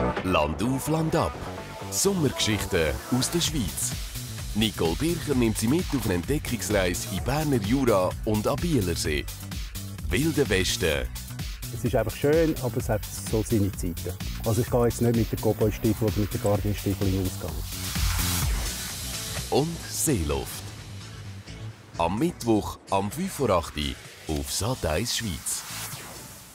Land auf, Land ab. Sommergeschichten aus der Schweiz. Nicole Bircher nimmt sie mit auf eine Entdeckungsreise in Berner Jura und am Bielersee. Wilde Westen. Es ist einfach schön, aber es hat so seine Zeiten. Also ich gehe jetzt nicht mit den Cowboy-Stiefeln oder mit den Guardian-Stiefeln in den Ausgang. Und Seeluft. Am Mittwoch am 5:08 Uhr auf Sat.1 Schweiz.